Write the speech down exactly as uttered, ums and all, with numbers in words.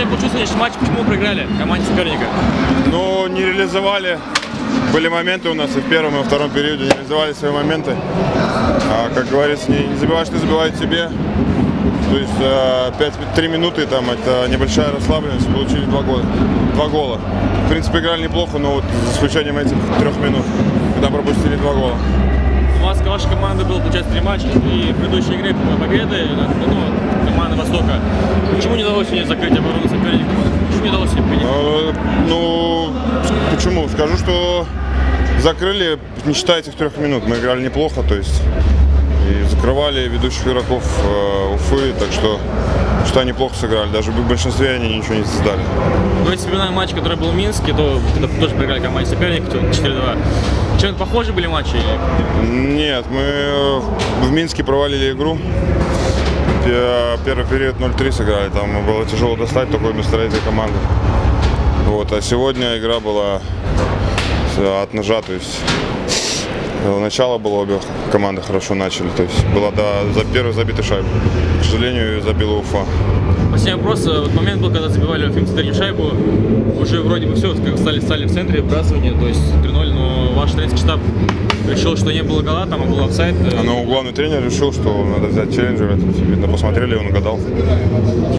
получился сегодняшний матч, почему проиграли команде соперника? Ну, не реализовали. Были моменты у нас и в первом, и во втором периоде, не реализовали свои моменты. А, как говорится, не, не забиваешь, не забивают себе. То есть пять-три минуты, там, это небольшая расслабленность, получили два гола. Два гола. В принципе, играли неплохо, но вот за исключением этих трех минут, когда пропустили два гола. У вас, ваша команда была, получается, три матча, и в предыдущей игре победы, ну, команда Востока. Почему не удалось сегодня закрыть оборону соперника? Почему не удалось сегодня победить? А, ну, почему? Скажу, что закрыли, не считая этих трех минут. Мы играли неплохо, то есть и закрывали ведущих игроков э, Уфы, так что что они плохо сыграли. Даже в большинстве они ничего не создали. Ну, если вспоминаем матч, который был в Минске, то тоже проиграли команде соперника четыре-два. Чем-то похожи были матчи? Нет, мы в Минске провалили игру. Первый период ноль-три сыграли, там было тяжело достать такой месторазитель команды. Вот, а сегодня игра была от ножа, то есть начало было, обе команды хорошо начали, то есть была до, за первую забитую шайбу. К сожалению, забила Уфа. Последний вопрос. Вот момент был, когда забивали в центре шайбу, уже вроде бы все, стали, стали в центре, вбрасывание, то есть три-ноль, но ваш тренерский штаб решил, что не было гола, там был офсайд. Но главный тренер решил, что надо взять челленджер, видно, посмотрели, он угадал.